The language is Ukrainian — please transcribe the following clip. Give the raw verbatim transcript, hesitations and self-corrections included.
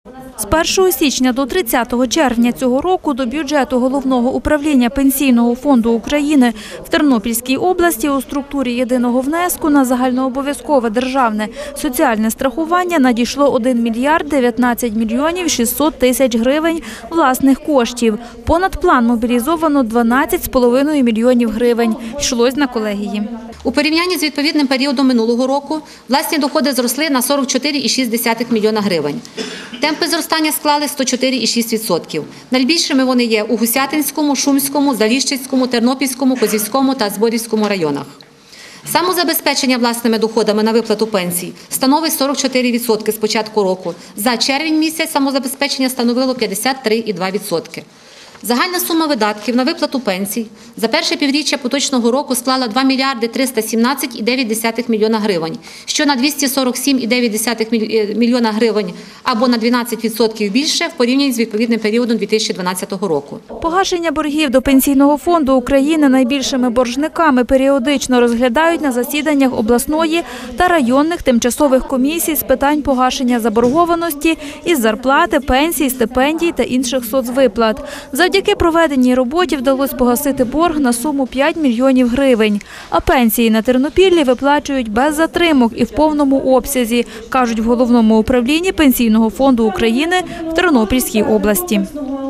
З першого січня до тридцятого червня цього року до бюджету Головного управління Пенсійного фонду України в Тернопільській області у структурі єдиного внеску на загальнообов'язкове державне соціальне страхування надійшло один мільярд дев'ятнадцять мільйонів шістсот тисяч гривень власних коштів. Понад план мобілізовано дванадцять з половиною мільйонів гривень. Йшлось на колегії. У порівнянні з відповідним періодом минулого року власні доходи зросли на сорок чотири цілих шість десятих мільйона гривень. Темпи зростання склали сто чотири цілих шість десятих відсотка. Найбільшими вони є у Гусятинському, Шумському, Заліщицькому, Тернопільському, Козівському та Зборівському районах. Самозабезпечення власними доходами на виплату пенсій становить сорок чотири відсотки з початку року. За червень місяць самозабезпечення становило п'ятдесят три цілих два відсотки. Загальна сума видатків на виплату пенсій за перше півріччя поточного року склала два мільярди триста сімнадцять цілих дев'ять десятих мільйона гривень, що на двісті сорок сім цілих дев'ять десятих мільйона гривень або на дванадцять відсотків більше в порівнянні з відповідним періодом дві тисячі дванадцятого року. Погашення боргів до Пенсійного фонду України найбільшими боржниками періодично розглядають на засіданнях обласної та районних тимчасових комісій з питань погашення заборгованості із зарплати, пенсій, стипендій та інших соцвиплат. Завдяки проведеній роботі вдалося погасити борг на суму п'ять мільйонів гривень. А пенсії на Тернопіллі виплачують без затримок і в повному обсязі, кажуть в Головному управлінні Пенсійного фонду України в Тернопільській області.